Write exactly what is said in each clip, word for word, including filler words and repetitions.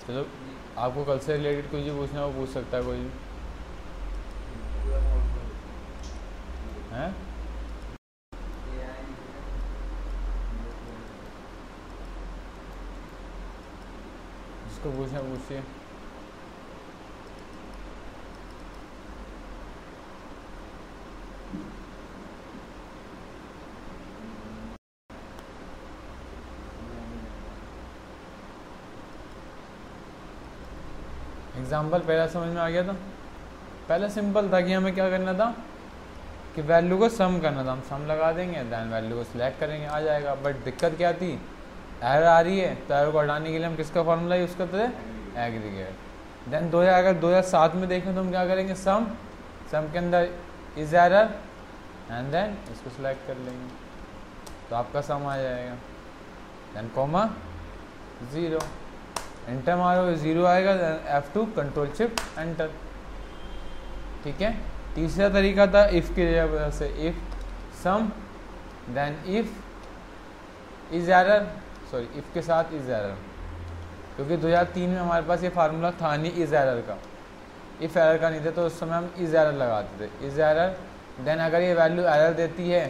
चलो आपको कल से रिलेटेड कुछ भी पूछना हो पूछ सकता है कोई भी। हैं जिसको पूछना पूछिए। एग्जाम्पल पहला समझ में आ गया था। पहला सिंपल था कि हमें क्या करना था कि वैल्यू को सम करना था। हम सम लगा देंगे, दैन वैल्यू को सिलेक्ट करेंगे, आ जाएगा। बट दिक्कत क्या थी, एरर आ रही है, तो एरर को हटाने के लिए हम किसका फॉर्मूला यूज़ करते थे, एग्रीगेट। देन दो हज़ार अगर दो हज़ार सात में देखें तो हम क्या करेंगे, सम सम के अंदर इज एरर एंड देन इसको सिलेक्ट कर लेंगे तो आपका सम आ जाएगा। देन कॉमा ज़ीरो, एंटर मारो ज़ीरो आएगा, F two control shift enter. ठीक है। तीसरा तरीका था इफ़ की वजह से, if sum then if is error, sorry if के साथ इज एरर, क्योंकि दो हज़ार तीन में हमारे पास ये फार्मूला था नहीं इज एरर का, इफ़ एरर का नहीं था, तो उस समय हम इज एरर लगाते थे, इज एरर। देन अगर ये वैल्यू एरर देती है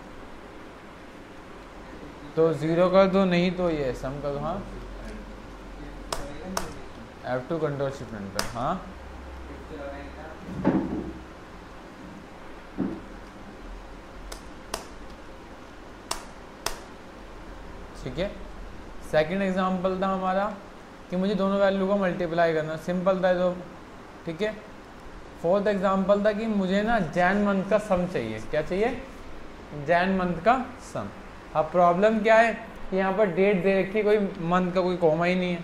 तो ज़ीरो कर दो, नहीं तो ये सम कर दो। हाँ F two control shift enter. हाँ ठीक है। सेकंड एग्जांपल था हमारा कि मुझे दोनों वैल्यू को मल्टीप्लाई करना, सिंपल था तो। ठीक है। फोर्थ एग्जांपल था कि मुझे ना जैन मंथ का सम चाहिए। क्या चाहिए, जैन मंथ का सम। अब प्रॉब्लम क्या है, यहाँ पर डेट दे रखी है, कोई मंथ का कोई कॉमा ही नहीं है,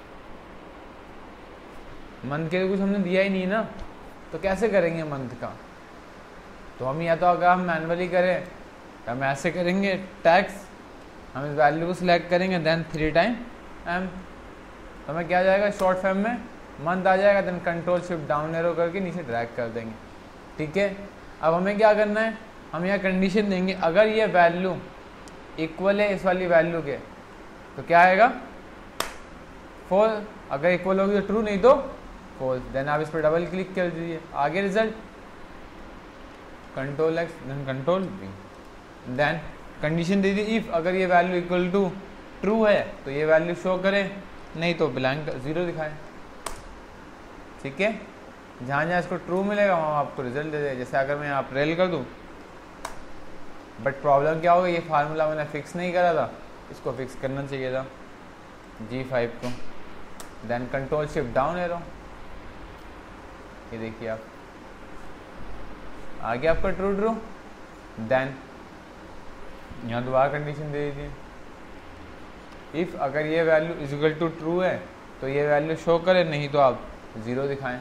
मंथ के लिए कुछ हमने दिया ही नहीं ना, तो कैसे करेंगे मंथ का। तो हम या तो अगर हम मैनुअली करें तो हम ऐसे करेंगे, टैक्स, हम इस वैल्यू को सिलेक्ट करेंगे, देन थ्री टाइम एम, तो हमें क्या आ जाएगा, शॉर्ट फॉर्म में मंथ आ जाएगा। Then control shift down arrow करके नीचे ड्रैग कर देंगे। ठीक है। अब हमें क्या करना है, हम यहाँ कंडीशन देंगे, अगर ये वैल्यू इक्वल है इस वाली वैल्यू के तो क्या आएगा, फॉल। अगर इक्वल होगी तो ट्रू, नहीं तो फॉल्स। देन आप इस पर डबल क्लिक कर दीजिए, आगे result control X then control B. Then condition दे दी, इफ अगर ये वैल्यू इक्वल टू ट्रू है तो ये वैल्यू शो करे, नहीं तो ब्लैंक जीरो दिखाए। ठीक है। जहाँ जहाँ इसको ट्रू मिलेगा वहाँ आपको रिजल्ट दे दे। जैसे अगर मैं यहाँ रेल कर दूँ, बट प्रॉब्लम क्या होगा, ये फार्मूला मैंने फिक्स नहीं करा था, इसको फिक्स करना चाहिए था जी फाइव को। Then control shift down arrow, ये देखिए आप आ गया आपका ट्रू ट्रू। देन यहाँ दोबारा कंडीशन दे दीजिए, इफ़ अगर ये value is equal to true है तो ये वैल्यू शो करे, नहीं तो आप ज़ीरो दिखाएं।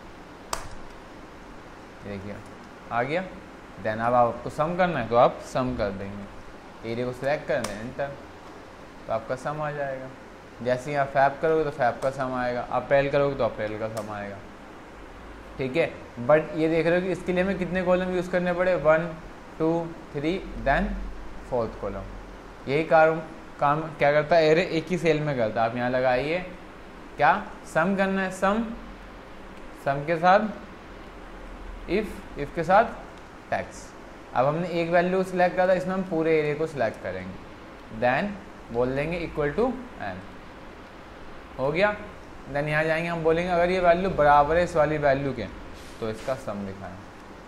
देखिए आ गया। देन अब आपको सम करना है तो आप सम कर देंगे, एरिया को सिलेक्ट कर दें, एंटर, तो आपका सम आ जाएगा। जैसे ही आप फैब करोगे तो फैब का सम आएगा, अप्रैल करोगे तो अप्रैल का सम आएगा। ठीक है। बट ये देख रहे हो कि इसके लिए हमें कितने कॉलम यूज़ करने पड़े, one two three then fourth column. यही काम काम क्या करता है, एरे एक ही सेल में करता है। आप यहाँ लगाइए, क्या सम करना है, सम सम के साथ इफ़, इफ़ के साथ टैक्स। अब हमने एक वैल्यू सिलेक्ट करा था, इसमें हम पूरे एरिया को सिलेक्ट करेंगे, देन बोल देंगे इक्वल टू एन, हो गया। देन यहाँ जाएंगे, हम बोलेंगे अगर ये वैल्यू बराबर है इस वाली वैल्यू के तो इसका सम दिखाएं,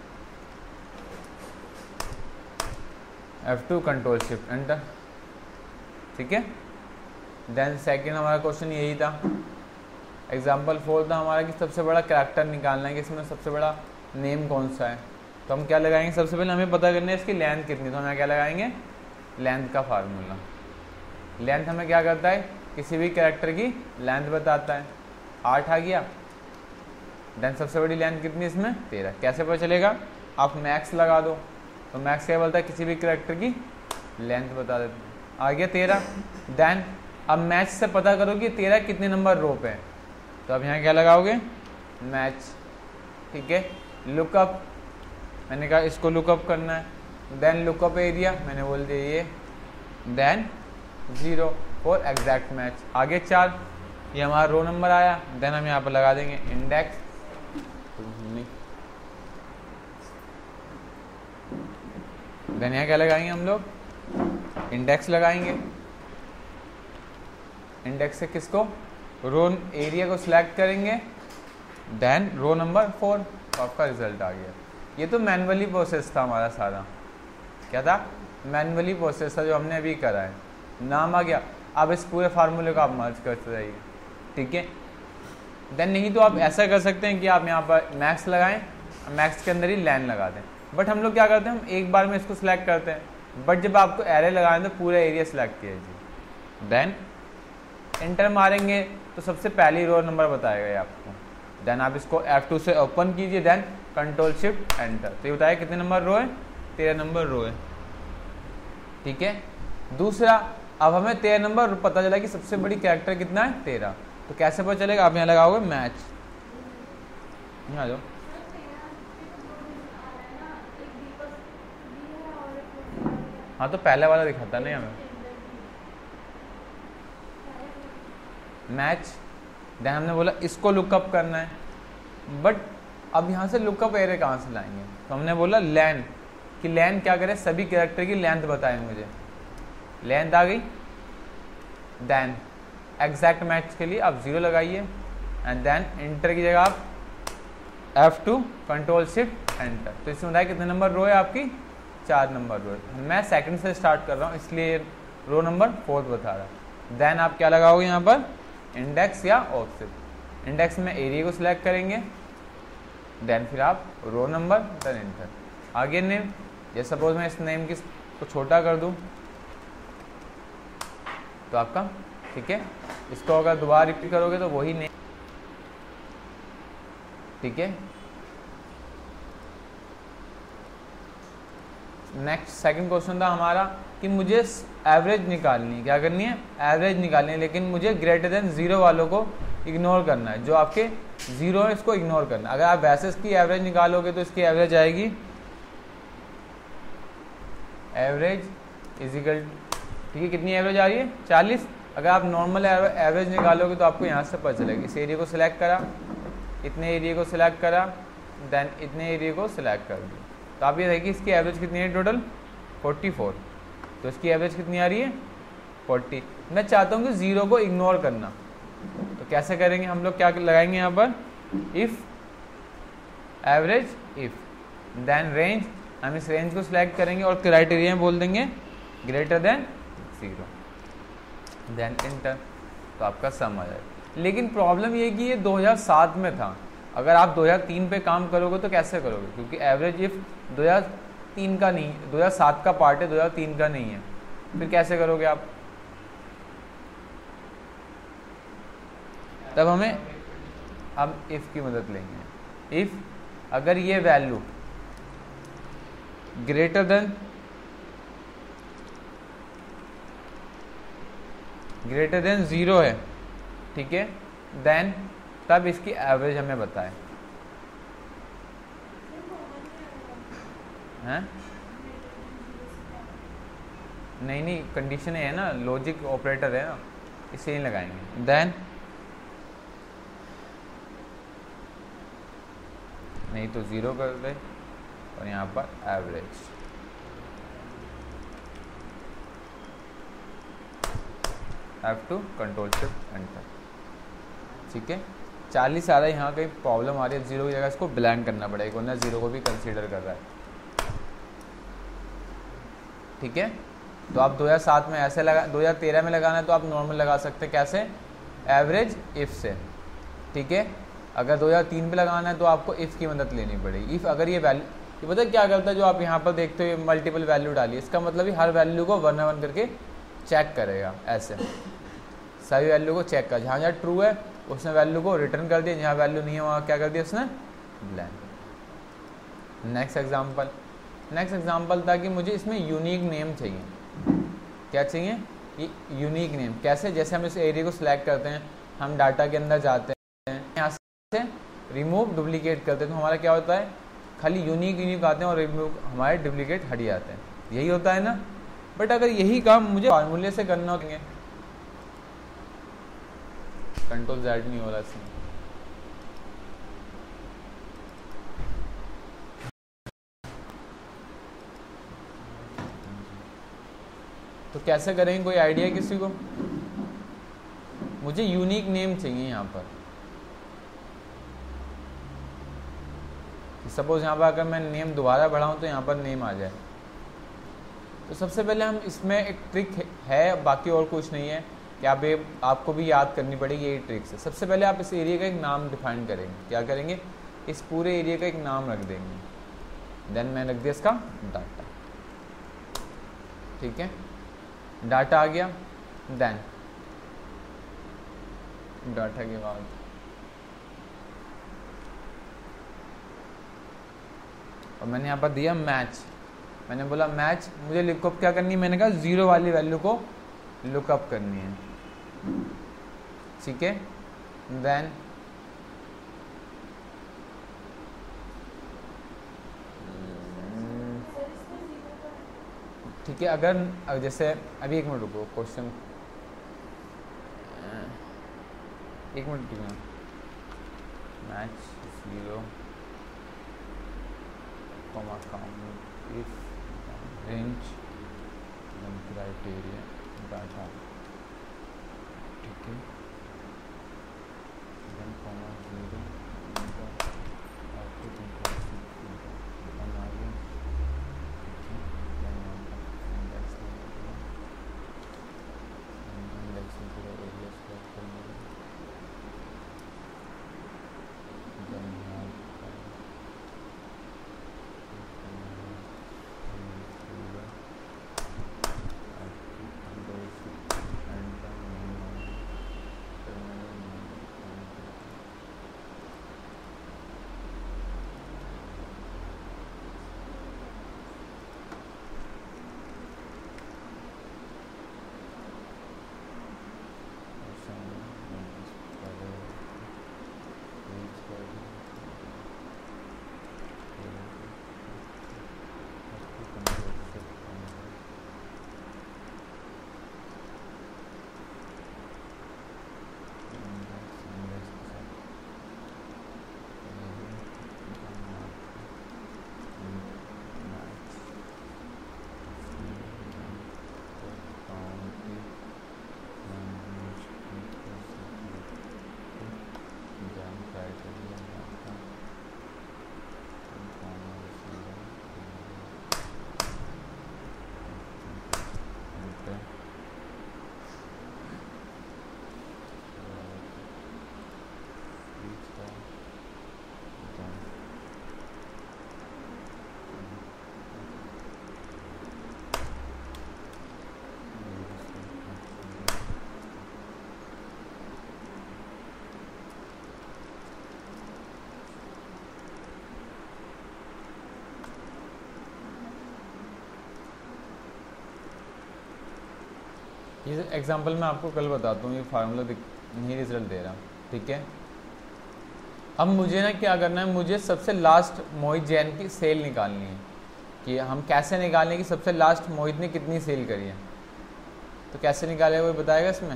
F two control shift enter. ठीक है। देन सेकंड हमारा क्वेश्चन यही था। एग्जाम्पल फोर था हमारा कि सबसे बड़ा कैरेक्टर निकालना है कि इसमें सबसे बड़ा नेम कौन सा है। तो हम क्या लगाएंगे, सबसे पहले हमें पता करना है इसकी लेंथ कितनी, तो हम क्या लगाएंगे, लेंथ का फार्मूला। लेंथ हमें क्या करता है, किसी भी कैरेक्टर की लेंथ बताता है। आठ आ गया। देन सबसे बड़ी लेंथ कितनी इसमें, तेरह। कैसे पता चलेगा, आप मैक्स लगा दो, तो मैक्स क्या बोलता है, किसी भी कैरेक्टर की लेंथ बता देते हैं। आ गया तेरह। देन अब मैच से पता करो कि तेरह कितने नंबर रो पे है, तो अब यहाँ क्या लगाओगे, मैच। ठीक है। लुकअप, मैंने कहा इसको लुकअप करना है। देन लुकअप एरिया, मैंने बोल दिया ये। Then zero for exact match. आगे चार, ये हमारा रो नंबर आया, देन हम यहाँ पर लगा देंगे इंडेक्स, देन यहाँ क्या लगाएंगे हम लोग, इंडेक्स लगाएंगे। इंडेक्स से किसको, रो एरिया को सिलेक्ट करेंगे, देन रो नंबर फोर, तो आपका रिजल्ट आ गया। ये तो मैनुअली प्रोसेस था हमारा सारा, क्या था, मैनुअली प्रोसेस था जो हमने अभी करा है, नाम आ गया। अब इस पूरे फार्मूले को आप मर्ज करते रहिए, ठीक है। देन नहीं तो आप ऐसा कर सकते हैं कि आप यहाँ पर मैक्स लगाएं, मैक्स के अंदर ही लैन लगा दें, बट हम लोग क्या करते हैं, हम एक बार में इसको सिलेक्ट करते हैं, बट जब आपको एरे लगाएं तो पूरा एरिया सिलेक्ट कीजिए, देन इंटर मारेंगे तो सबसे पहली रो नंबर बताएगा ये आपको। देन आप इसको एफ टू से ओपन कीजिए, देन कंट्रोल शिफ्ट एंटर, तो ये बताया कितने नंबर रो है, तेरह नंबर रो है, ठीक है। दूसरा, अब हमें तेरह नंबर पता चला कि सबसे बड़ी कैरेक्टर कितना है, तेरह, तो कैसे पता चलेगा, आप यहाँ लगाओगे मैच, यहाँ आ जाओ, हाँ तो पहले वाला दिखाता नहीं हमें, मैच, देन हमने बोला इसको लुकअप करना है, बट अब यहाँ से लुकअप एरे कहाँ से लाएंगे, तो हमने बोला लैन, कि लैन क्या करे, सभी कैरेक्टर की लेंथ बताए मुझे, लेंथ आ गई, देन एग्जैक्ट मैच के लिए आप जीरो लगाइए, एंड देन इंटर की जगह आप F two control shift enter, तो इसमें बताया कितने नंबर रो है आपकी, चार नंबर रो है। मैं सेकंड से स्टार्ट कर रहा हूँ इसलिए रो नंबर फोर्थ बता रहा है। देन आप क्या लगाओगे यहाँ पर, इंडेक्स या ऑफसेट, इंडेक्स में एरिया को सिलेक्ट करेंगे, देन फिर आप रो नंबर, देन इंटर। आगे नेम, ये सपोज मैं इस नेम की को छोटा कर दूं तो आपका, ठीक है, इसको अगर दोबारा रिपीट करोगे तो वही नेम, ठीक है। नेक्स्ट सेकंड क्वेश्चन था हमारा कि मुझे एवरेज निकालनी है, क्या करनी है, एवरेज निकालनी है, लेकिन मुझे ग्रेटर देन जीरो वालों को इग्नोर करना है, जो आपके जीरो है इसको इग्नोर करना है। अगर आप वैसे इसकी एवरेज निकालोगे तो इसकी एवरेज आएगी, एवरेज इजिकल, ठीक है, कितनी एवरेज आ रही है, चालीस। अगर आप नॉर्मल एवरेज निकालोगे तो आपको यहाँ से पता चलेगा, इस एरिया को सिलेक्ट करा, इतने एरिया को सिलेक्ट करा, देन इतने एरिया को सिलेक्ट कर दिया, तो आप ये देखिए इसकी एवरेज कितनी है टोटल, चौवालीस, तो इसकी एवरेज कितनी आ रही है, चालीस। मैं चाहता हूँ कि जीरो को इग्नोर करना, तो कैसे करेंगे हम लोग, क्या लगाएंगे यहाँ पर, if average if, then range, हम इस रेंज को सिलेक्ट करेंगे और क्राइटेरिया में बोल देंगे greater than zero, then enter, तो आपका सम आ जाएगा। लेकिन प्रॉब्लम ये कि ये दो हज़ार सात में था, अगर आप दो हज़ार तीन पे काम करोगे तो कैसे करोगे, क्योंकि एवरेज इफ दो हज़ार तीन का नहीं, दो हज़ार सात का पार्ट है, दो हज़ार तीन का नहीं है, फिर कैसे करोगे आप, तब हमें हम इफ की मदद लेंगे। इफ अगर ये value greater than greater than zero है, ठीक है, देन तब इसकी एवरेज हमें बताएं, हैं, नहीं नहीं कंडीशन है ना, लॉजिक ऑपरेटर है ना, इसे ही लगाएंगे। देन नहीं तो ज़ीरो कर दे और यहाँ पर average, F two control shift enter, ठीक है। चालीस आ रहा है, यहाँ कहीं प्रॉब्लम आ रही है, जीरो की जगह इसको ब्लैंक करना पड़ेगा, वरना जीरो को भी कंसीडर कर रहा है, ठीक है। तो आप दो हज़ार सात में ऐसे लगा, दो हज़ार तेरह में लगाना है तो आप नॉर्मल लगा सकते हैं, कैसे, एवरेज इफ से, ठीक है। अगर दो हज़ार तीन पे लगाना है तो आपको इफ़ की मदद लेनी पड़ेगी। इफ़ अगर ये वैल्यू, ये पता है क्या करता है, जो आप यहाँ पर देखते हो मल्टीपल वैल्यू डालिए, इसका मतलब ही हर वैल्यू को वन वन करके चेक करेगा, ऐसे सभी वैल्यू को चेक कर, जहाँ जहाँ ट्रू है उसने वैल्यू को रिटर्न कर दिया, जहाँ वैल्यू नहीं है वहाँ क्या कर दिया उसने, blank. Next example, next example था कि मुझे इसमें यूनिक नेम चाहिए, क्या चाहिए, ये यूनिक नेम, कैसे, जैसे हम इस एरिया को सिलेक्ट करते हैं, हम डाटा के अंदर जाते हैं, यहाँ से रिमूव डुप्लीकेट करते हैं, तो हमारा क्या होता है, खाली यूनिक यूनिक आते हैं और रिमूव हमारे डुप्लीकेट हट जाते हैं, यही होता है ना। बट अगर यही काम मुझे फार्मूले से करना होंगे, कंट्रोल जेड नहीं हो रहा इसमें। तो कैसे करेंगे, कोई आइडिया किसी को? मुझे यूनिक नेम चाहिए यहाँ पर। सपोज यहाँ पर अगर मैं नेम दोबारा बढ़ाऊँ तो यहाँ पर नेम आ जाए। तो सबसे पहले हम इसमें एक ट्रिक है, बाकी और कुछ नहीं है कि आप ये आपको भी याद करनी पड़ेगी, यही ट्रिक है। सबसे पहले आप इस एरिया का एक नाम डिफाइन करेंगे। क्या करेंगे? इस पूरे एरिया का एक नाम रख देंगे। देन मैं रख दिया इसका डाटा। ठीक है, डाटा आ गया। देन डाटा के बाद और मैंने यहाँ पर दिया मैच। मैंने बोला मैच, मुझे लुकअप क्या करनी है? मैंने कहा जीरो वाली वैल्यू को लुकअप करनी है। ठीक है, देन ठीक है, अगर जैसे अभी एक मिनट रुको, क्वेश्चन एक मिनट रुको। Match zero comma count if range criteria data. ठीक है, then comma zero output input आ गया। ये एग्जांपल मैं आपको कल बताता हूँ, ये फार्मूला नहीं रिजल्ट दे रहा। ठीक है, अब मुझे ना क्या करना है, मुझे सबसे लास्ट मोहित जैन की सेल निकालनी है। कि हम कैसे निकालें कि सबसे लास्ट मोहित ने कितनी सेल करी है। तो कैसे निकाले वो बताएगा इसमें।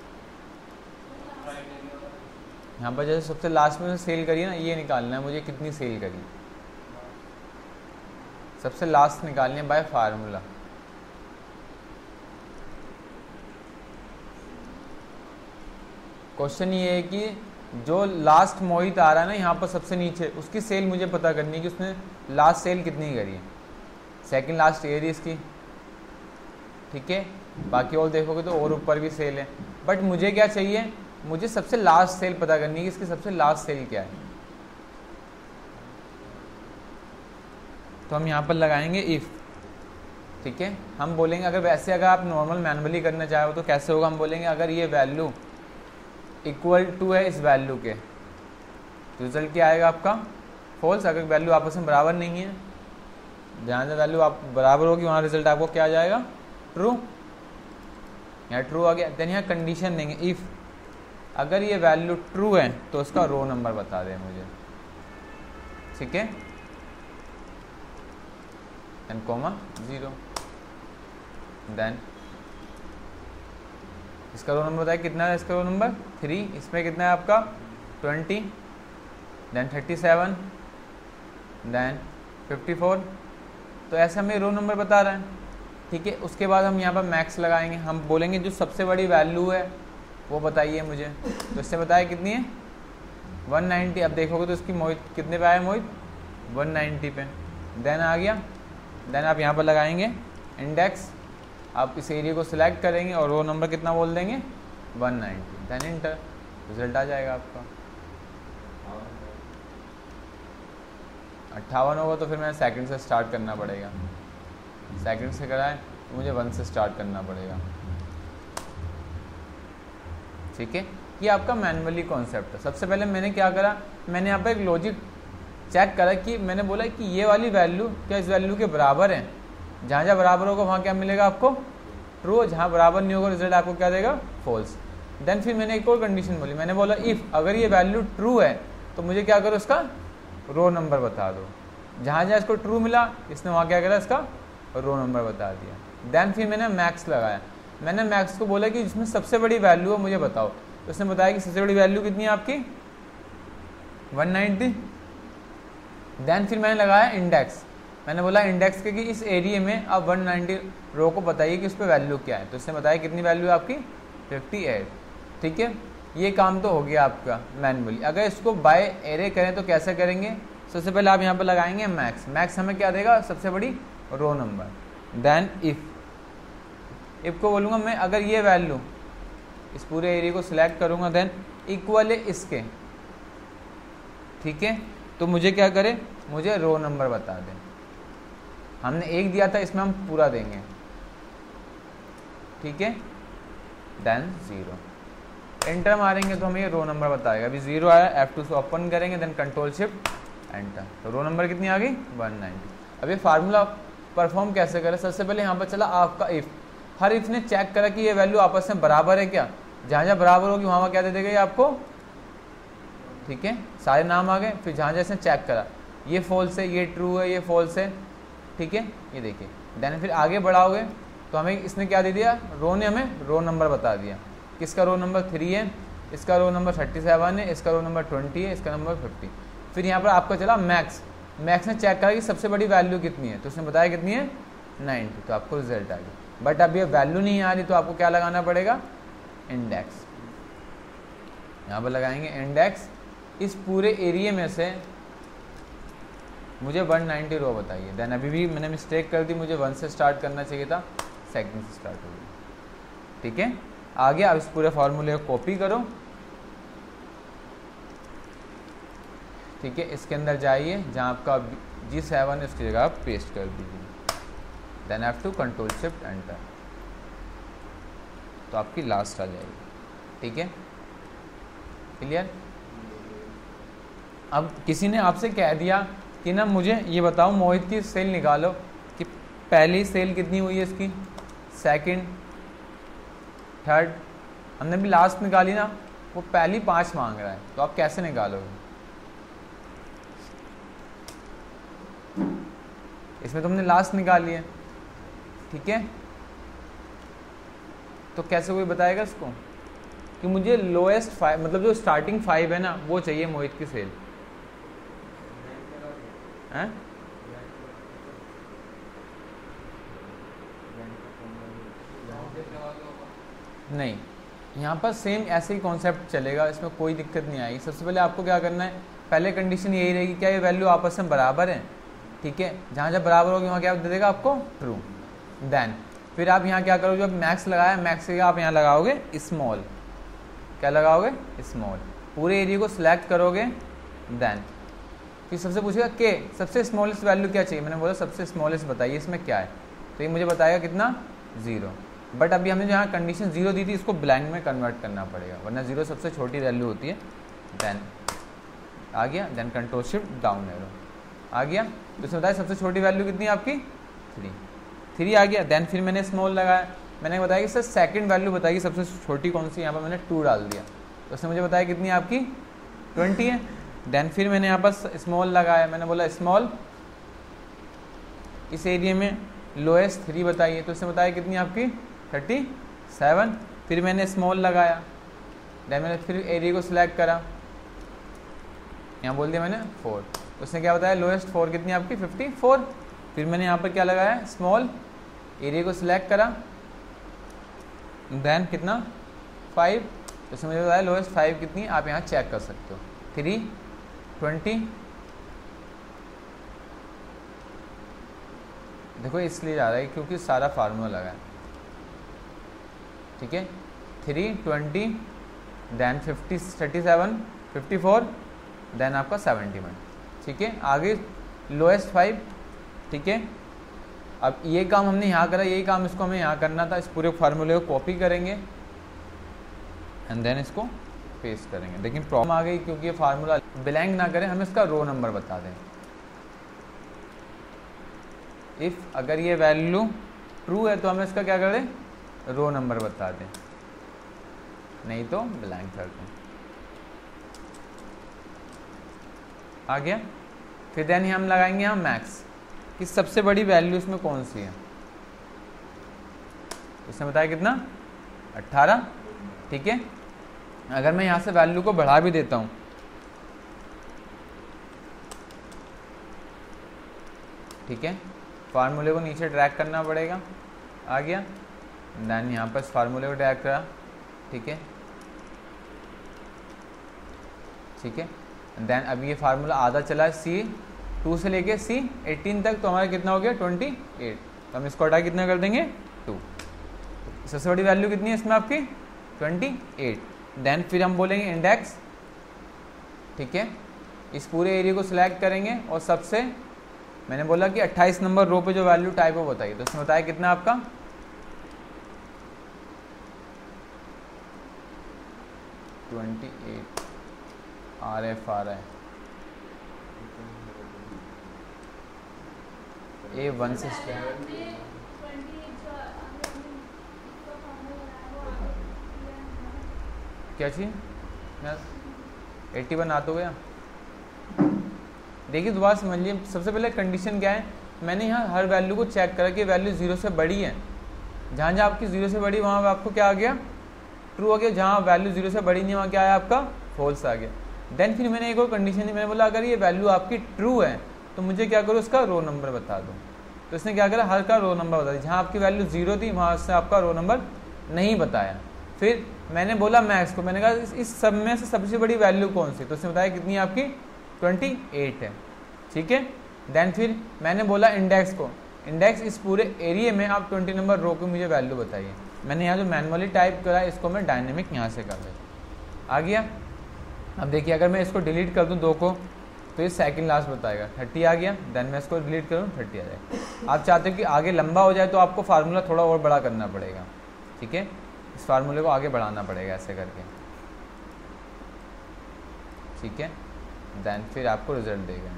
यहाँ पर जैसे सबसे लास्ट में सेल करी है ना, ये निकालना है मुझे कितनी सेल करी, सबसे लास्ट निकालनी है बाय फार्मूला। क्वेश्चन ये है कि जो लास्ट मोहित आ रहा है ना यहाँ पर सबसे नीचे, उसकी सेल मुझे पता करनी है कि उसने लास्ट सेल कितनी करी है। सेकंड लास्ट ये रही इसकी। ठीक है, बाकी और देखोगे तो और ऊपर भी सेल है, बट मुझे क्या चाहिए, मुझे सबसे लास्ट सेल पता करनी है कि इसकी सबसे लास्ट सेल क्या है। तो हम यहाँ पर लगाएंगे इफ। ठीक है, हम बोलेंगे अगर वैसे अगर आप नॉर्मल मैनुअली करना चाहो तो कैसे होगा, हम बोलेंगे अगर ये वैल्यू इक्वल टू है इस वैल्यू के, तो रिजल्ट क्या आएगा आपका फॉल्स। अगर वैल्यू आपस में बराबर नहीं है, जहाँ जहाँ वैल्यू आप बराबर होगी वहाँ रिजल्ट आपको क्या आ जाएगा, ट्रू। यहाँ ट्रू आ गया। देन यहाँ कंडीशन देंगे इफ अगर ये वैल्यू ट्रू है तो उसका रो नंबर बता दें मुझे। ठीक है, एंड कॉमा जीरो। देन इसका रो नंबर बताया कितना है, इसका रो नंबर थ्री, इसमें कितना है आपका twenty, then thirty seven, then fifty four. तो ऐसे हमें रो नंबर बता रहा है, ठीक है। उसके बाद हम यहाँ पर मैक्स लगाएंगे, हम बोलेंगे जो सबसे बड़ी वैल्यू है वो बताइए मुझे। तो इससे बताया कितनी है वन नाइंटी। अब देखोगे तो इसकी मोहित कितने पे आया, मोहित वन नाइंटी पे। देन आ गया, देन आप यहाँ पर लगाएंगे इंडेक्स, आप इस एरिया को सिलेक्ट करेंगे और रो नंबर कितना बोल देंगे one ninety, then enter, result आ जाएगा आपका अट्ठावन होगा। तो फिर मैं सेकंड से स्टार्ट करना पड़ेगा, सेकंड से कराए तो मुझे वन से स्टार्ट करना पड़ेगा, ठीक है। ये आपका मैनुअली कॉन्सेप्ट है। सबसे पहले मैंने क्या करा, मैंने यहाँ पर एक लॉजिक चेक करा कि मैंने बोला कि ये वाली वैल्यू क्या इस वैल्यू के बराबर है। जहाँ जहाँ बराबर होगा वहाँ क्या मिलेगा आपको ट्रू, जहाँ बराबर नहीं होगा रिजल्ट आपको क्या देगा फॉल्स। देन फिर मैंने एक और कंडीशन बोली, मैंने बोला इफ़ अगर ये वैल्यू ट्रू है तो मुझे क्या करो इसका रो नंबर बता दो। जहाँ जहाँ इसको ट्रू मिला इसने वहाँ क्या करा इसका रो नंबर बता दिया। देन फिर मैंने मैक्स लगाया, मैंने मैक्स को बोला कि जिसमें सबसे बड़ी वैल्यू है मुझे बताओ। तो उसने बताया कि सबसे बड़ी वैल्यू कितनी है आपकी वन नाइंटी। देन फिर मैंने लगाया इंडेक्स, मैंने बोला इंडेक्स के कि इस एरिया में आप वन नाइंटी रो को बताइए कि उस पर वैल्यू क्या है। तो उसने बताया कितनी वैल्यू है आपकी फिफ्टी एट, ठीक है। ये काम तो हो गया आपका मैनुअली। अगर इसको बाय एरे करें तो कैसे करेंगे, सबसे पहले आप यहाँ पर लगाएंगे मैक्स, मैक्स हमें क्या देगा सबसे बड़ी row number. Then if, if को बोलूँगा मैं अगर ये वैल्यू इस पूरे एरिया को सिलेक्ट करूँगा देन इक्वल है इसके, ठीक है। तो मुझे क्या करे, मुझे रो नंबर बता दें। हमने एक दिया था, इसमें हम पूरा देंगे, ठीक है। देन ज़ीरो, एंटर मारेंगे तो हमें ये रो नंबर बताएगा। अभी ज़ीरो आया, एफ टू से ओपन करेंगे देन कंट्रोल शिफ्ट एंटर, तो रो नंबर कितनी आ गई वन नाइंटी। अब ये फार्मूला परफॉर्म कैसे करें, सबसे पहले यहाँ पर चला आपका इफ़, हर इफ़ ने चेक करा कि ये वैल्यू आपस में बराबर है क्या, जहाँ जहाँ बराबर होगी वहाँ वहाँ क्या दे देगा ये आपको, ठीक है। सारे नाम आ गए। फिर जहाँ जहाँ इसने चेक करा ये फॉल्स है, ये ट्रू है, ये फॉल्स है, ठीक है, ये देखिए। देन फिर आगे बढ़ाओगे तो हमें इसने क्या दे दिया, रो ने हमें रो नंबर बता दिया। किसका रो नंबर थ्री है, इसका रो नंबर थर्टी सेवन है, इसका रो नंबर ट्वेंटी है, इसका नंबर फिफ्टी। फिर यहाँ पर आपका चला मैक्स, मैक्स ने चेक करा कि सबसे बड़ी वैल्यू कितनी है, तो उसने बताया कितनी है नाइंटी, तो आपको रिजल्ट आ गया। बट अब ये वैल्यू नहीं आ रही तो आपको क्या लगाना पड़ेगा इंडेक्स, यहाँ पर लगाएंगे इंडेक्स। इस पूरे एरिया में से मुझे वन नाइंटी रो बताइए। देन अभी भी मैंने मिस्टेक कर दी, मुझे वन से स्टार्ट करना चाहिए था, सेकंड से स्टार्ट हो गया, ठीक है। आगे आप इस पूरे फार्मूले को कॉपी करो, ठीक है। इसके अंदर जाइए, जहाँ आपका जी सेवन है उसकी जगह आप पेस्ट कर दीजिए। Then F two control shift enter, तो आपकी लास्ट आ जाएगी, ठीक है। क्लियर। अब किसी ने आपसे कह दिया कि ना मुझे ये बताओ मोहित की सेल निकालो कि पहली सेल कितनी हुई है इसकी, सेकंड, थर्ड, हमने भी लास्ट निकाली ना, वो पहली पांच मांग रहा है, तो आप कैसे निकालोगे। इसमें तुमने लास्ट निकाली है, ठीक है। तो कैसे कोई बताएगा इसको कि मुझे लोएस्ट फाइव, मतलब जो स्टार्टिंग फाइव है ना वो चाहिए मोहित की सेल है? नहीं, यहाँ पर सेम ऐसे ही कॉन्सेप्ट चलेगा, इसमें कोई दिक्कत नहीं आएगी। सबसे पहले आपको क्या करना है, पहले कंडीशन यही रहेगी क्या ये वैल्यू आपस में बराबर है, ठीक है। जहाँ जब बराबर होगी वहाँ क्या दे देगा आपको ट्रू। देन फिर आप यहाँ क्या करोगे, जब मैक्स लगाया मैक्स के आप यहाँ लगाओगे स्मॉल, क्या लगाओगे स्मॉल, पूरे एरिया को सिलेक्ट करोगे। देन फिर सबसे पूछेगा के सबसे स्मॉलेस्ट वैल्यू क्या चाहिए, मैंने बोला सबसे स्मॉलेस्ट बताइए इसमें क्या है, तो ये मुझे बताएगा कितना जीरो। बट अभी हमने जहाँ कंडीशन जीरो दी थी इसको ब्लैंक में कन्वर्ट करना पड़ेगा, वरना जीरो सबसे छोटी वैल्यू होती है। देन आ गया, then control shift down arrow आ गया, तो इसमें बताया सबसे छोटी वैल्यू कितनी है आपकी थ्री, थ्री आ गया। देन फिर मैंने स्मॉल लगाया, मैंने बताया कि सर सेकंड वैल्यू बताइए सबसे छोटी कौन सी, यहाँ पर मैंने टू डाल दिया, तो उसने मुझे बताया कितनी है आपकी ट्वेंटी है। देन फिर मैंने यहाँ पर स्मॉल लगाया, मैंने बोला स्मॉल इस एरिया में लोएस्ट थ्री बताइए, तो उसने बताया कितनी आपकी थर्टी सेवन। फिर मैंने स्मॉल लगाया, देन मैंने फिर एरिया को सिलेक्ट करा, यहाँ बोल दिया मैंने फोर, उसने क्या बताया लोएस्ट फोर कितनी आपकी फिफ्टी फोर। फिर मैंने यहाँ पर क्या लगाया स्मॉल, एरिया को सिलेक्ट करा, देन कितना फाइव, उसने मुझे बताया लोएस्ट फाइव कितनी, आप यहाँ चेक कर सकते हो थ्री ट्वेंटी। देखो इसलिए जा रहा है क्योंकि सारा फार्मूला लगा है, ठीक है। Three twenty then fifty thirty seven fifty four then आपका सेवेंटी वन, ठीक है। आगे लोएस्ट फाइव, ठीक है। अब ये काम हमने यहाँ करा, यही काम इसको हमें यहाँ करना था। इस पूरे फार्मूले को कॉपी करेंगे एंड देन इसको पेस्ट करेंगे। लेकिन प्रॉब्लम आ गई क्योंकि ये फार्मूला ब्लैंक ना करें, हमें इसका रो नंबर बता दें। इफ़ अगर ये वैल्यू ट्रू है तो हमें इसका क्या करें रो नंबर बता दें, नहीं तो ब्लैंक कर दें। आ गया। फिर देन हम लगाएंगे यहाँ मैक्स कि सबसे बड़ी वैल्यू इसमें कौन सी है। इसने बताया कितना अट्ठारह, ठीक है। अगर मैं यहाँ से वैल्यू को बढ़ा भी देता हूँ, ठीक है, फार्मूले को नीचे ड्रैग करना पड़ेगा। आ गया। देन यहाँ पर इस फार्मूले को ड्रैग करा, ठीक है, ठीक है। देन अब ये फार्मूला आधा चला सी टू से लेके सी एटीन तक, तो हमारा कितना हो गया ट्वेंटी एट। तो हम इसको हटा कितना कर देंगे टू। सबसे बड़ी वैल्यू कितनी है इसमें आपकी ट्वेंटी एट। देन फिर हम बोलेंगे इंडेक्स, ठीक है। इस पूरे एरिया को सिलेक्ट करेंगे और सबसे मैंने बोला कि अट्ठाईस नंबर रो पे जो वैल्यू टाइप हो बताइए, तो इसमें बताया कितना आपका ट्वेंटी एट आर एफ आ रहा है ए वन से क्या चीज एट्टी वन आ तो गया। देखिए दोबारा समझिए, सबसे पहले कंडीशन क्या है, मैंने यहाँ हर वैल्यू को चेक करा कि वैल्यू जीरो से बड़ी है। जहाँ जहाँ आपकी जीरो से बड़ी वहाँ आपको क्या आ गया ट्रू आ गया, जहाँ वैल्यू जीरो से बड़ी नहीं वहाँ क्या आया आपका फॉल्स आ गया। देन फिर मैंने एक और कंडीशन दी, मैंने बोला अगर ये वैल्यू आपकी ट्रू है तो मुझे क्या करो उसका रो नंबर बता दो। तो इसने क्या करा हर का रो नंबर बता दिया, जहाँ आपकी वैल्यू जीरो थी वहाँ से आपका रो नंबर नहीं बताया। फिर मैंने बोला मैक्स को, मैंने कहा इस, इस सब में से सबसे बड़ी वैल्यू कौन सी, तो उसने बताया कितनी आपकी ट्वेंटी एट है, ठीक है। देन फिर मैंने बोला इंडेक्स को, इंडेक्स इस पूरे एरिया में आप ट्वेंटी नंबर रो की मुझे वैल्यू बताइए। मैंने यहाँ जो मैनुअली टाइप करा इसको मैं डायनेमिक यहाँ से कर दिया। आ गया। अब देखिए अगर मैं इसको डिलीट कर दूँ दो को तो ये सेकंड लास्ट बताएगा, थर्टी आ गया। देन मैं इसको डिलीट करूँ थर्टी आ जाएगा। आप चाहते हो कि आगे लंबा हो जाए तो आपको फार्मूला थोड़ा और बड़ा करना पड़ेगा, ठीक है। इस फार्मूले को आगे बढ़ाना पड़ेगा ऐसे करके, ठीक है। देन फिर आपको रिजल्ट देगा।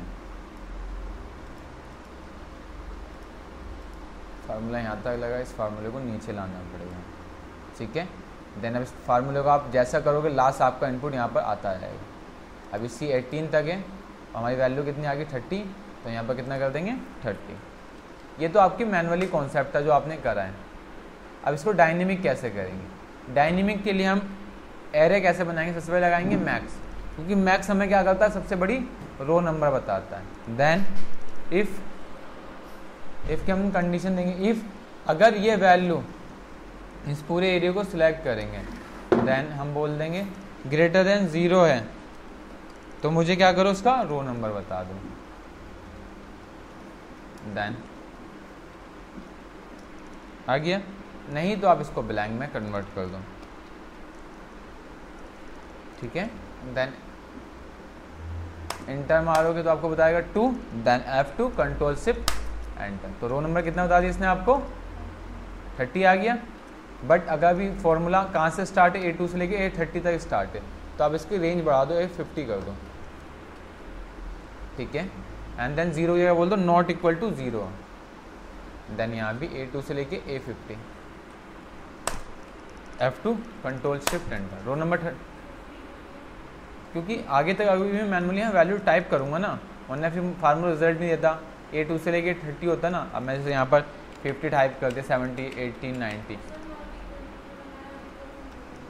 फार्मूला यहाँ तक लगा, इस फार्मूले को नीचे लाना पड़ेगा, ठीक है। देन अब इस फार्मूले को आप जैसा करोगे लास्ट आपका इनपुट यहाँ पर आता जाएगा। अभी सी एटीन तक है, हमारी वैल्यू कितनी आ गई थर्टी, तो यहाँ पर कितना कर देंगे थर्टी। ये तो आपकी मैनुअली कॉन्सेप्ट था जो आपने करा है। अब इसको डायनेमिक कैसे करेंगे, डायनेमिक के लिए हम एरे कैसे बनाएंगे, सबसे पहले लगाएंगे मैक्स, क्योंकि मैक्स हमें क्या करता है सबसे बड़ी रो नंबर बताता है। देन इफ़ इफ़ की हम कंडीशन देंगे, इफ़ अगर ये वैल्यू इस पूरे एरिया को सिलेक्ट करेंगे, देन हम बोल देंगे ग्रेटर देन ज़ीरो है तो मुझे क्या करो उसका रो नंबर बता दो। देन आ गया, नहीं तो आप इसको ब्लैंक में कन्वर्ट कर दो, ठीक है। देन इंटर मारोगे तो आपको बताएगा two, then F two control shift enter. तो रो नंबर कितना बता दिया इसने आपको थर्टी आ गया। बट अगर भी फॉर्मूला कहाँ से स्टार्ट है, ए टू से लेके ए थर्टी तक स्टार्ट है, तो आप इसकी रेंज बढ़ा दो, ए फिफ्टी कर दो, ठीक है। एंड देन जीरो जगह बोल दो not equal to zero. Then यहाँ भी ए टू से लेके A fifty, F two control shift enter, row number thirty. क्योंकि आगे तक अभी मैं मैनुअली यहाँ वैल्यू टाइप करूँगा ना, वरना फिर फार्मूला रिजल्ट नहीं देता। ए टू से लेके थर्टी होता ना, अब मैं जैसे यहाँ पर फिफ्टी टाइप कर दिया, सेवेंटी एट्टी नाइन्टी,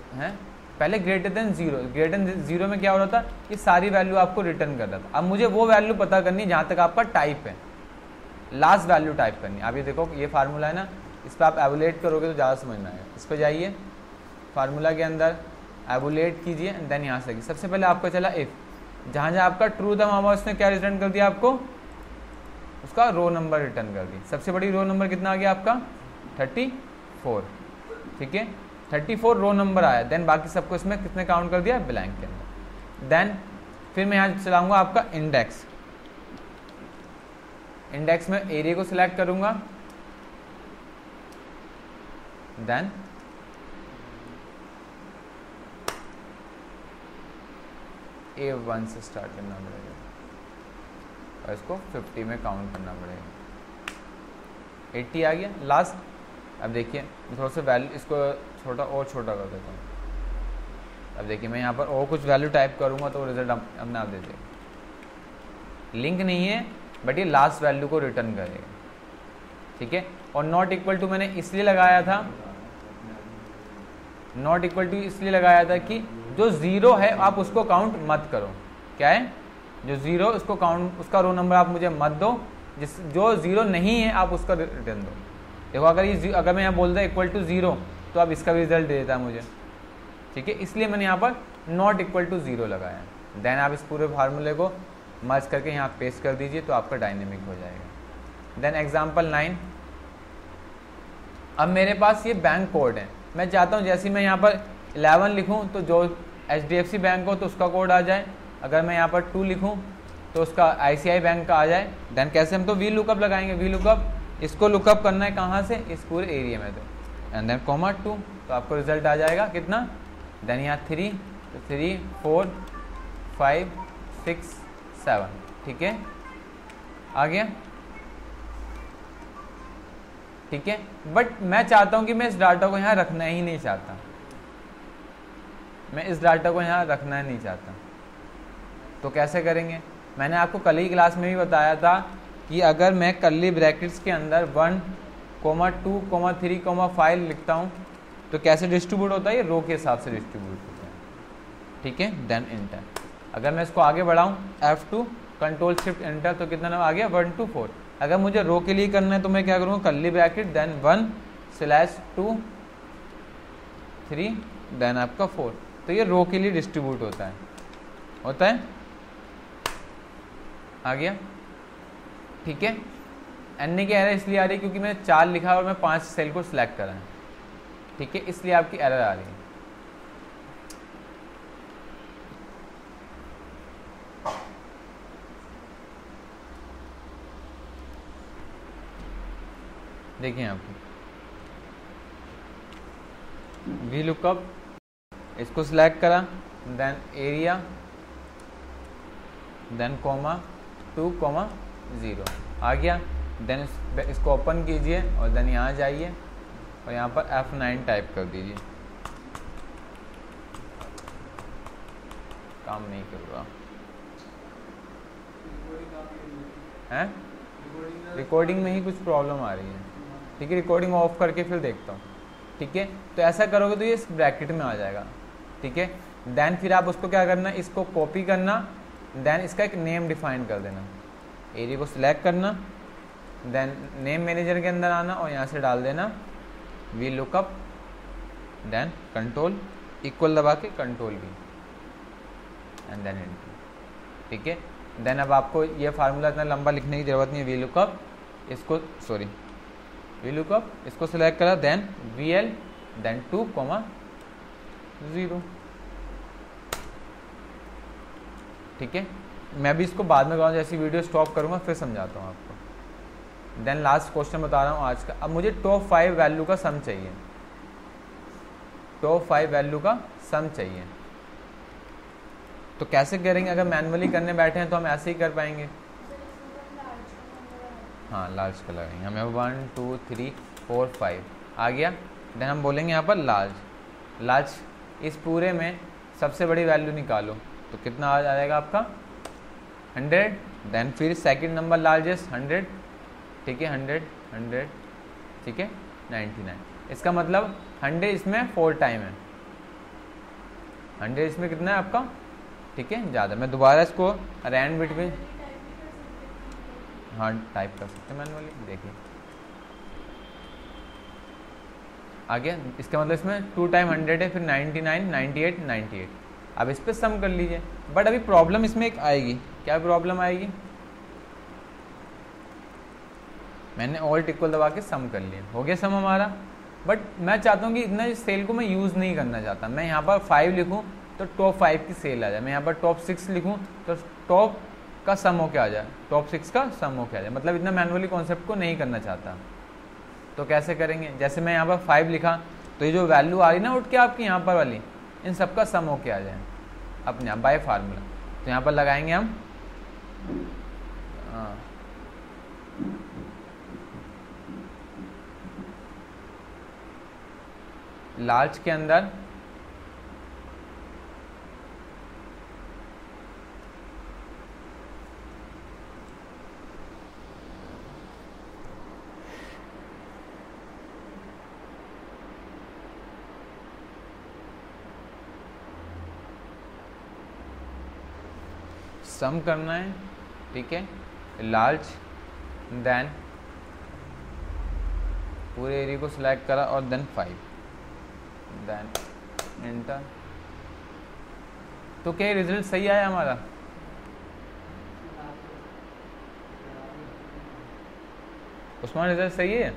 हैं, पहले greater than zero, greater than zero में क्या हो रहा था, ये सारी वैल्यू आपको रिटर्न कर रहा था। अब मुझे वो वैल्यू पता करनी है जहाँ तक आपका टाइप है, लास्ट वैल्यू टाइप करनी है। आप ये देखो ये फार्मूला है ना, इस पर आप एवुलेट करोगे तो ज़्यादा समझ में आएगा। इस पर जाइए, फार्मूला के अंदर एवुलेट कीजिए, देन यहाँ से सबसे पहले आपको चला इफ़, जहाँ जहाँ आपका ट्रू था वहाँ उसने क्या रिटर्न कर दिया आपको, उसका रो नंबर रिटर्न कर दी। सबसे बड़ी रो नंबर कितना आ गया आपका, थर्टी फोर, ठीक है, थर्टी फोर रो नंबर आया। देन बाकी सबको इसमें कितने काउंट कर दिया, ब्लैंक के अंदर। देन फिर मैं यहाँ चलाऊंगा आपका इंडेक्स, इंडेक्स में एरिया को सिलेक्ट करूंगा, देन ए वन से स्टार्ट करना पड़ेगा और इसको फिफ्टी में काउंट करना पड़ेगा। एट्टी आ गया लास्ट। अब देखिए थोड़ा सा वैल्यू इसको छोटा और छोटा कर देता हूँ। अब देखिए मैं यहाँ पर और कुछ वैल्यू टाइप करूँगा तो रिजल्ट अपने आप दे देगा। लिंक नहीं है बट ये लास्ट वैल्यू को रिटर्न करेगा, ठीक है। और नॉट इक्वल टू मैंने इसलिए लगाया था, नॉट इक्वल टू इसलिए लगाया था कि जो ज़ीरो है आप उसको काउंट मत करो। क्या है, जो ज़ीरो उसको काउंट, उसका रो नंबर आप मुझे मत दो, जिस जो ज़ीरो नहीं है आप उसका रिटर्न दो। देखो अगर ये अगर मैं यहाँ बोलता इक्वल टू ज़ीरो तो आप इसका भी रिजल्ट दे देता है मुझे, ठीक है। इसलिए मैंने यहाँ पर नॉट इक्वल टू ज़ीरो लगाया। देन आप इस पूरे फार्मूले को मर्ज करके यहाँ पेस्ट कर दीजिए तो आपका डायनेमिक हो जाएगा। देन एग्जाम्पल नाइन, अब मेरे पास ये बैंक कोड है, मैं चाहता हूँ जैसे मैं यहाँ पर इलेवन लिखूँ तो जो H D F C bank हो तो उसका कोड आ जाए, अगर मैं यहाँ पर टू लिखूँ तो उसका आई सी आई बैंक का आ जाए। देन कैसे, हम तो वी लुकअप लगाएंगे, वी लुकअप इसको लुकअप करना है कहाँ से, इस पूरे एरिया में, तो एंड देन कॉमा टू, तो आपको रिजल्ट आ जाएगा कितना, देन यहाँ थ्री, तो three four five six seven, ठीक है, आ गया, ठीक है। बट मैं चाहता हूँ कि मैं इस डाटा को यहाँ रखना ही नहीं चाहता, मैं इस डाटा को यहाँ रखना ही नहीं चाहता, तो कैसे करेंगे। मैंने आपको कल ही क्लास में भी बताया था कि अगर मैं कर्ली ब्रैकेट्स के अंदर one comma two comma three comma five लिखता हूँ तो कैसे डिस्ट्रीब्यूट होता है, ये रो के हिसाब से डिस्ट्रीब्यूट होता है, ठीक है। देन इंटर, अगर मैं इसको आगे बढ़ाऊँ F two control shift enter तो कितना नाम आ गया, वन टू फोर। अगर मुझे रो के लिए करना है तो मैं क्या करूँगा, curly bracket then one slash two three then आपका फोर, तो ये रो के लिए डिस्ट्रीब्यूट होता है, होता है, आ गया, ठीक है। एन की एरर इसलिए आ रही है क्योंकि मैंने चार लिखा और मैं पांच सेल को सिलेक्ट करा है, ठीक है, इसलिए आपकी एरर आ रही है। देखिए आपको वी लुकअप, इसको सिलेक्ट करा, then area, then comma two comma zero आ गया। देन इस, इसको ओपन कीजिए और देन यहाँ जाइए और यहाँ पर एफ नाइन टाइप कर दीजिए, काम नहीं कर रहा है, रिकॉर्डिंग में ही कुछ प्रॉब्लम आ रही है, ठीक है। रिकॉर्डिंग ऑफ करके फिर देखता हूँ, ठीक है। तो ऐसा करोगे तो ये इस ब्रैकेट में आ जाएगा, ठीक है। देन फिर आप उसको क्या करना, इसको कॉपी करना, देन इसका एक नेम डिफाइन कर देना, एरिया को सिलेक्ट करना, देन नेम मैनेजर के अंदर आना और यहाँ से डाल देना V lookup, then control equal दबा के control V and then enter, ठीक है। देन अब आपको ये फार्मूला इतना लंबा लिखने की जरूरत नहीं है, वी लुकअप इसको सॉरी वी लुकअप इसको सिलेक्ट करा, then V L then two comma zero, ठीक है। मैं भी इसको बाद में करूँगा, जैसी वीडियो स्टॉप करूँगा फिर समझाता हूँ आपको। देन लास्ट क्वेश्चन बता रहा हूँ आज का। अब मुझे टॉप फाइव वैल्यू का सम चाहिए, टॉप फाइव वैल्यू का सम चाहिए, तो कैसे करेंगे। अगर मैनुअली करने बैठे हैं तो हम ऐसे ही कर पाएंगे, हाँ लार्ज का लगाएंगे हमें, one two three four five आ गया। देन हम बोलेंगे यहाँ पर लार्ज, लार्ज इस पूरे में सबसे बड़ी वैल्यू निकालो तो कितना आ जाएगा आपका हंड्रेड। देन फिर सेकंड नंबर लार्जेस्ट हंड्रेड, ठीक है, हंड्रेड हंड्रेड, ठीक है, नाइन्टी नाइन। इसका मतलब हंड्रेड इसमें फोर टाइम है, हंड्रेड इसमें कितना है आपका, ठीक है ज़्यादा। मैं दोबारा इसको रैंड बिटवीन, हाँ टाइप कर सकते हैं मैनुअली, देखिए आ गया। इसका मतलब इसमें टू टाइम हंड्रेड है, फिर ninety nine, ninety eight, ninety eight. अब इस पर सम कर लीजिए, बट अभी प्रॉब्लम इसमें एक आएगी। क्या प्रॉब्लम आएगी? मैंने ऑल्ट इक्वल दबा के सम कर लिया, हो गया सम हमारा। बट मैं चाहता हूँ कि इतना इस सेल को मैं यूज़ नहीं करना चाहता। मैं यहाँ पर फाइव लिखूँ तो टॉप फाइव की सेल आ जाए, मैं यहाँ पर टॉप सिक्स लिखूँ तो टॉप का सम होके आ जाए, टॉप सिक्स का सम होके आ जाए। मतलब इतना मैनुअली कॉन्सेप्ट को नहीं करना चाहता। तो कैसे करेंगे? जैसे मैं यहाँ पर फाइव लिखा तो ये जो वैल्यू आ रही ना उठ के आपकी यहाँ पर वाली, इन सब का सम होके आ जाए अपने आप बाय फार्मूला। तो यहाँ पर लगाएंगे हम आ, लार्ज के अंदर सम करना है, ठीक है, लार्ज, देन पूरे एरिया को सिलेक्ट करा और देन फाइव, देन एंटर। तो क्या रिजल्ट सही आया हमारा? उस्मान रिजल्ट सही है?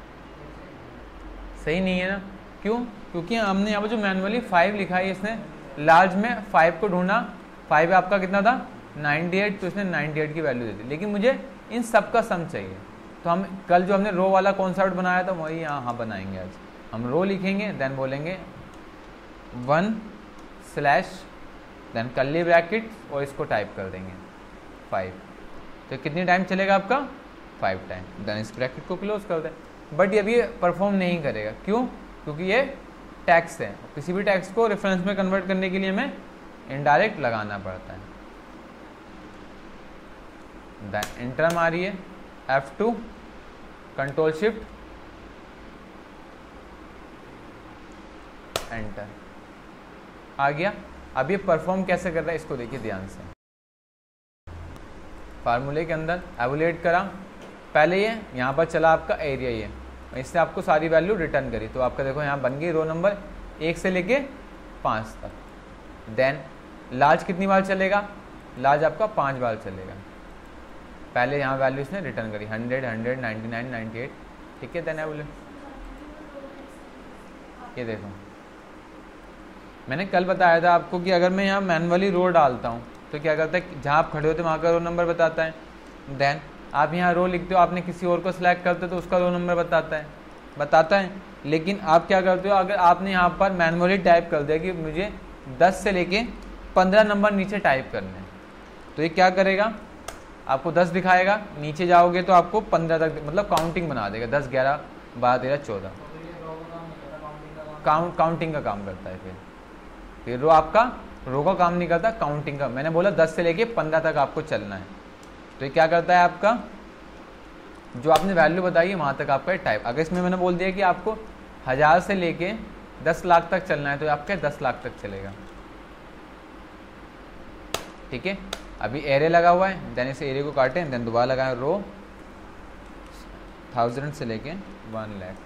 सही नहीं है ना, क्यों? क्योंकि हमने यहाँ पर जो मैनुअली फाइव लिखा है, इसने लार्ज में फाइव को ढूंढा, फाइव आपका कितना था नाइन्टी एट, तो इसने नाइन्टी एट की वैल्यू दे दी। लेकिन मुझे इन सब का सम चाहिए, तो हम कल जो हमने रो वाला कॉन्सेप्ट बनाया था वही यहाँ हाँ बनाएंगे। आज हम रो लिखेंगे, देन बोलेंगे one slash then curly bracket और इसको टाइप कर देंगे फाइव। तो कितनी टाइम चलेगा आपका? Five time. देन इस ब्रैकेट को क्लोज कर दें। बट ये भी परफॉर्म नहीं करेगा, क्यों? क्योंकि ये टैक्स है, किसी भी टैक्स को रेफरेंस में कन्वर्ट करने के लिए हमें इनडायरेक्ट लगाना पड़ता है। देन एंटर मारिए, F two, control shift enter, आ गया। अब ये परफॉर्म कैसे कर रहा है इसको देखिए ध्यान से। फार्मूले के अंदर एवोल्यूएट करा, पहले ये यहाँ पर चला आपका एरिया, ये इससे आपको सारी वैल्यू रिटर्न करी, तो आपका देखो यहाँ बन गई रो नंबर एक से लेके पाँच तक। देन लार्ज कितनी बार चलेगा? लार्ज आपका पाँच बार चलेगा। पहले यहाँ वैल्यू इसने रिटर्न करी hundred, hundred, ninety nine, ninety eight, ठीक है। देन है बोले ये देखो मैंने कल बताया था आपको कि अगर मैं यहाँ मैनुअली रो डालता हूँ तो क्या करता है, जहाँ आप खड़े होते वहाँ का रो नंबर बताता है। देन आप यहाँ रो लिखते हो, आपने किसी और को सिलेक्ट करते हो तो उसका रो नंबर बताता है बताता है लेकिन आप क्या करते हो, अगर आपने यहाँ पर मैनुअली टाइप कर दिया कि मुझे दस से लेके पंद्रह नंबर नीचे टाइप करने हैं, तो ये क्या करेगा, आपको दस दिखाएगा, नीचे जाओगे तो आपको पंद्रह तक मतलब काउंटिंग बना देगा, दस, ग्यारह, बारह, तेरह, चौदह। काउंट काउंटिंग का काम करता है। फिर फिर रो आपका रो का काम नहीं करता, काउंटिंग का। मैंने बोला दस से लेके पंद्रह तक आपको चलना है, तो ये क्या करता है, आपका जो आपने वैल्यू बताई है वहाँ तक आपका टाइप। अगर इसमें मैंने बोल दिया कि आपको हज़ार से लेके दस लाख तक चलना है तो आपका दस लाख तक चलेगा, ठीक है। अभी एरे लगा हुआ है, देन इस एरे को काटें, देन दोबारा लगाएं रो थाउजेंड से लेके वन लाख,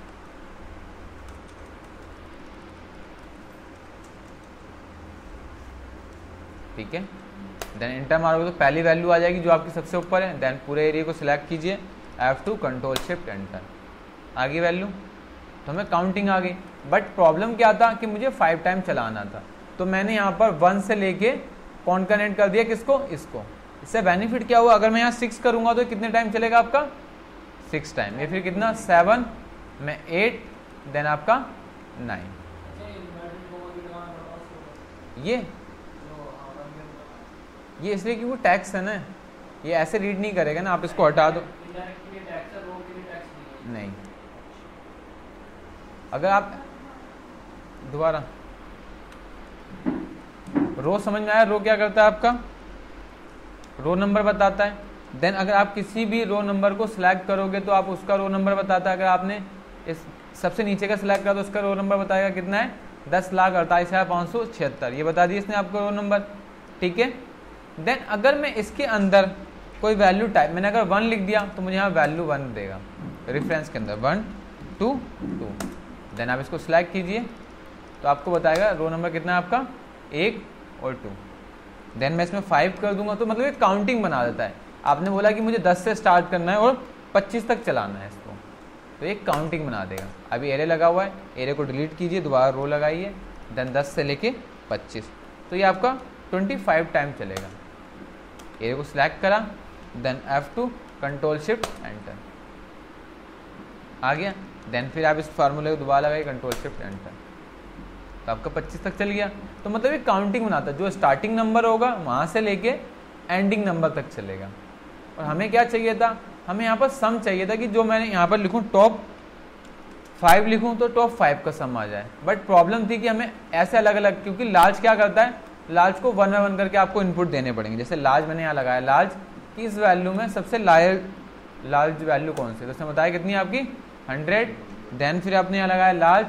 ठीक है। देन इंटर मारोगे तो पहली वैल्यू आ जाएगी जो आपकी सबसे ऊपर है। देन पूरे एरिया को सिलेक्ट कीजिए, F two, control shift enter, आ गई वैल्यू, तो हमें काउंटिंग आ गई। बट प्रॉब्लम क्या था कि मुझे फाइव टाइम चलाना था, तो मैंने यहाँ पर वन से लेके कौन कनेक्ट कर दिया, किसको, इसको। इससे बेनिफिट क्या हुआ, अगर मैं यहाँ सिक्स करूंगा तो कितने टाइम चलेगा आपका, सिक्स टाइम। ये फिर कितना, सेवन में एट, देन आपका नाइन। ये ये इसलिए कि वो टैक्स है ना, ये ऐसे रीड नहीं करेगा ना, आप इसको हटा दो। नहीं, अगर आप दोबारा रो समझ में आया, रो क्या करता है आपका, रो नंबर बताता है। देन अगर आप किसी भी रो नंबर को सिलेक्ट करोगे तो आप उसका रो नंबर बताता है। अगर आपने इस सबसे नीचे का सिलेक्ट करा तो उसका रो नंबर बताएगा कितना है, दस लाख अड़तालीस हज़ार पाँच सौ छिहत्तर, ये बता दिया इसने आपको रो नंबर, ठीक है। देन अगर मैं इसके अंदर कोई वैल्यू टाइप, मैंने अगर वन लिख दिया तो मुझे यहाँ वैल्यू वन देगा रेफरेंस के अंदर, वन टू टू। देन आप इसको सिलेक्ट कीजिए तो आपको बताएगा रो नंबर कितना है आपका, एक और टू। देन मैं इसमें फाइव कर दूंगा तो मतलब एक काउंटिंग बना देता है। आपने बोला कि मुझे दस से स्टार्ट करना है और पच्चीस तक चलाना है इसको, तो एक काउंटिंग बना देगा। अभी एरे लगा हुआ है, एरे को डिलीट कीजिए, दोबारा रो लगाइए, देन दस से लेके पच्चीस, तो ये आपका पच्चीस टाइम चलेगा। एरे को सिलेक्ट करा, then F two, control shift enter, आ गया। देन फिर आप इस फार्मूले को दोबारा लगाइए, कंट्रोल शिफ्ट एंटर, तो आपका पच्चीस तक चल गया। तो मतलब एक काउंटिंग बनाता है, जो स्टार्टिंग नंबर होगा वहाँ से लेके एंडिंग नंबर तक चलेगा। और हमें क्या चाहिए था, हमें यहाँ पर सम चाहिए था कि जो मैंने यहाँ पर लिखूँ टॉप फाइव लिखूँ तो टॉप फाइव का सम आ जाए। बट प्रॉब्लम थी कि हमें ऐसे अलग अलग, क्योंकि लार्ज क्या करता है, लार्ज को वन बाय वन करके आपको इनपुट देने पड़ेंगे। जैसे लार्ज मैंने यहाँ लगाया, लार्ज की इस वैल्यू में सबसे लार्ज लार्ज वैल्यू कौन सी, तो उसने बताया कितनी है आपकी हंड्रेड। देन फिर आपने यहाँ लगाया लार्ज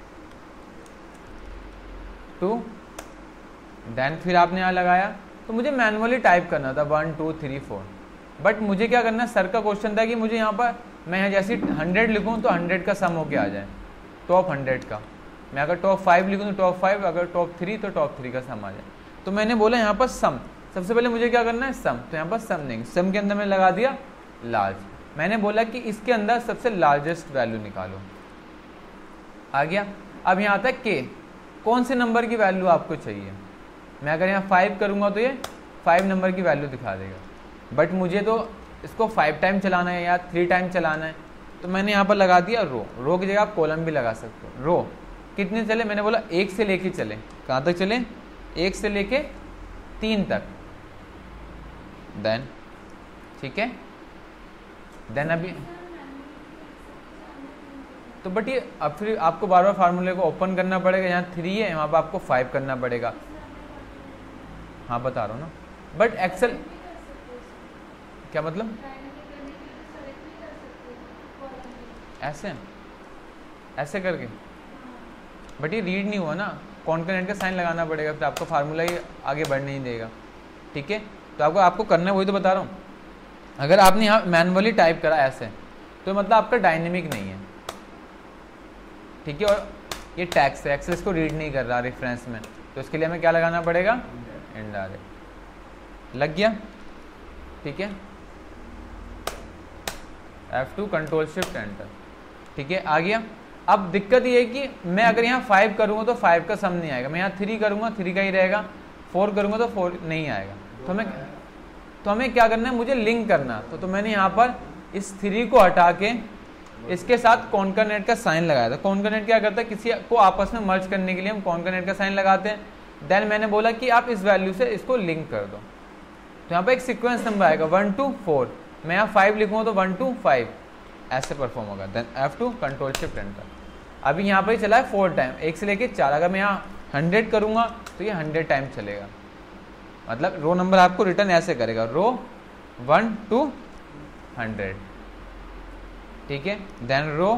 टू, देन फिर आपने यहाँ लगाया, तो मुझे मैनुअली टाइप करना था one two three four. But मुझे क्या करना है, सर का क्वेश्चन था कि मुझे यहाँ पर मैं यहाँ जैसे हंड्रेड लिखूँ तो हंड्रेड का सम होके आ जाए, टॉप हंड्रेड का। मैं अगर टॉप फाइव लिखूँ तो टॉप फाइव, अगर टॉप थ्री तो टॉप थ्री का सम आ जाए। तो मैंने बोला यहाँ पर सम, सबसे पहले मुझे क्या करना है सम, तो यहाँ पर सम नहीं, सम के अंदर मैंने लगा दिया लार्ज। मैंने बोला कि इसके अंदर सबसे लार्जेस्ट वैल्यू निकालो, आ गया। अब यहाँ आता है के, कौन से नंबर की वैल्यू आपको चाहिए। मैं अगर यहाँ फाइव करूँगा तो ये फाइव नंबर की वैल्यू दिखा देगा, बट मुझे तो इसको फाइव टाइम चलाना है या थ्री टाइम चलाना है, तो मैंने यहाँ पर लगा दिया रो। रो की जगह आप कॉलम भी लगा सकते हो। रो कितने चले, मैंने बोला एक से लेके चले, कहाँ तक चले, एक से लेके तीन तक। देन ठीक है, देन अभी तो बट ये अब फिर आपको बार बार फार्मूले को ओपन करना पड़ेगा। यहाँ थ्री है, वहाँ पर आपको फाइव करना पड़ेगा। हाँ बता रहा हूँ ना, बट एक्सेल क्या मतलब, ऐसे ऐसे करके, बट ये रीड नहीं हुआ ना, कॉन्करेंट का साइन लगाना पड़ेगा, फिर आपको फार्मूला ही आगे बढ़ नहीं देगा, ठीक है। तो आपको आपको करना है, वही तो बता रहा हूँ। अगर आपने यहाँ मैनुअली टाइप करा ऐसे, तो मतलब आपका डायनेमिक नहीं है, ठीक है। और ये टैक्स है, एक्सेल इसको रीड नहीं कर रहा रेफरेंस में, तो इसके लिए हमें क्या लगाना पड़ेगा, इनडायरेक्ट। लग गया, ठीक है। F two, control shift enter, ठीक है, आ गया। अब दिक्कत ये है कि मैं अगर यहाँ फाइव करूँगा तो फाइव का सम नहीं आएगा, मैं यहाँ थ्री करूँगा थ्री का ही रहेगा, फोर करूँगा तो फोर नहीं आएगा। तो हमें तो हमें क्या करना है, मुझे लिंक करना। तो, तो मैंने यहाँ पर इस थ्री को हटा के इसके साथ कॉन्करनेट का साइन लगाया था। कॉन्करनेट क्या करता है, किसी को आपस में मर्ज करने के लिए हम कॉन्करनेट का साइन लगाते हैं। देन मैंने बोला कि आप इस वैल्यू से इसको लिंक कर दो, तो यहाँ पर एक सीक्वेंस नंबर आएगा वन टू फोर। मैं यहाँ फाइव लिखूँगा तो वन टू फाइव ऐसे परफॉर्म होगा। Then F two, control shift enter. अभी यहाँ पर ही चला है फोर टाइम, एक से लेके चार। अगर मैं यहाँ हंड्रेड करूँगा तो ये हंड्रेड टाइम चलेगा। मतलब रो नंबर आपको रिटर्न ऐसे करेगा, रो वन टू हंड्रेड, ठीक है। Then row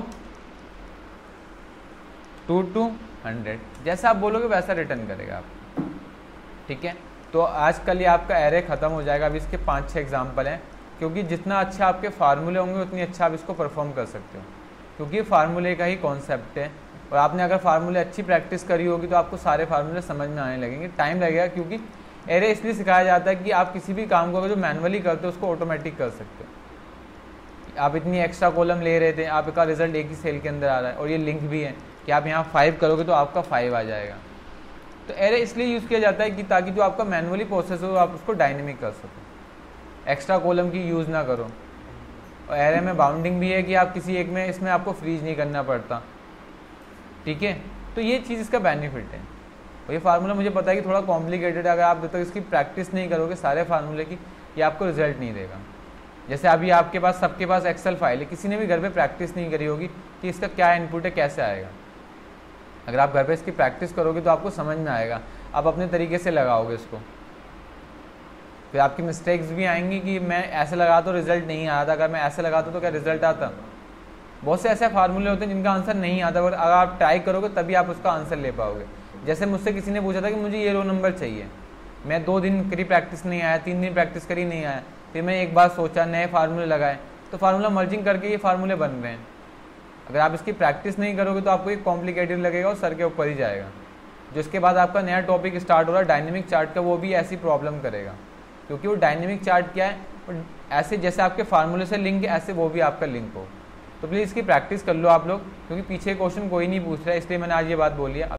two two hundred, जैसा आप बोलोगे वैसा रिटर्न करेगा आप, ठीक है। तो आजकल ये आपका एरे खत्म हो जाएगा। अभी इसके पाँच छः एग्जाम्पल हैं, क्योंकि जितना अच्छा आपके फार्मूले होंगे उतनी अच्छा आप इसको परफॉर्म कर सकते हो, क्योंकि फार्मूले का ही कॉन्सेप्ट है। और आपने अगर फार्मूले अच्छी प्रैक्टिस करी होगी तो आपको सारे फार्मूले समझ में आने लगेंगे। टाइम लगेगा, क्योंकि एरे इसलिए सिखाया जाता है कि आप किसी भी काम को अगर जो मैनुअली करते हो उसको ऑटोमेटिक कर सकते हो। आप इतनी एक्स्ट्रा कॉलम ले रहे थे, आपका रिजल्ट एक ही सेल के अंदर आ रहा है, और ये लिंक भी है कि आप यहाँ फाइव करोगे तो आपका फाइव आ जाएगा। तो एरे इसलिए यूज़ किया जाता है कि ताकि जो आपका मैनुअली प्रोसेस हो आप उसको डायनेमिक कर सको, एक्स्ट्रा कॉलम की यूज़ ना करो। और एरे में बाउंडिंग भी है कि आप किसी एक में इसमें आपको फ्रीज नहीं करना पड़ता, ठीक है। तो ये चीज़ इसका बेनिफिट है। और ये फार्मूला मुझे पता है कि थोड़ा कॉम्प्लिकेटेड है, अगर आप जब तक इसकी प्रैक्टिस नहीं करोगे सारे फार्मूले की, ये आपको रिजल्ट नहीं देगा। जैसे अभी आपके पास सबके पास एक्सेल फाइल है, किसी ने भी घर पे प्रैक्टिस नहीं करी होगी कि इसका क्या इनपुट है, कैसे आएगा। अगर आप घर पे इसकी प्रैक्टिस करोगे तो आपको समझ में आएगा, आप अपने तरीके से लगाओगे इसको। फिर आपकी मिस्टेक्स भी आएंगी कि मैं ऐसे लगा तो रिजल्ट नहीं आया था, अगर मैं ऐसे लगाता तो क्या रिजल्ट आता। बहुत से ऐसे फार्मूले होते हैं जिनका आंसर नहीं आता, और अगर आप ट्राई करोगे तभी आप उसका आंसर ले पाओगे। जैसे मुझसे किसी ने पूछा था कि मुझे ये रो नंबर चाहिए, मैं दो दिन करी प्रैक्टिस नहीं आया, तीन दिन प्रैक्टिस करी नहीं आया, फिर मैं एक बार सोचा, नए फार्मूले लगाए, तो फार्मूला मर्जिंग करके ये फार्मूले बन रहे हैं। अगर आप इसकी प्रैक्टिस नहीं करोगे तो आपको ये कॉम्प्लिकेटेड लगेगा और सर के ऊपर ही जाएगा। जो इसके बाद आपका नया टॉपिक स्टार्ट हो रहा है डायनेमिक चार्ट का, वो भी ऐसी प्रॉब्लम करेगा, क्योंकि वो डायनेमिक चार्ट क्या है, ऐसे जैसे आपके फार्मूले से लिंक है ऐसे वो भी आपका लिंक हो। तो प्लीज़ इसकी प्रैक्टिस कर लो आप लोग, क्योंकि पीछे क्वेश्चन कोई नहीं पूछ रहा है, इसलिए मैंने आज ये बात बोली है।